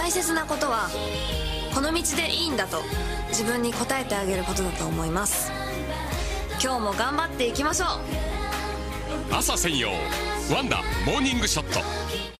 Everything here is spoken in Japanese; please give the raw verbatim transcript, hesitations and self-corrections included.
大切なことはこの道でいいんだと自分に答えてあげることだと思います。今日も頑張っていきましょう。 朝専用ワンダモーニングショット。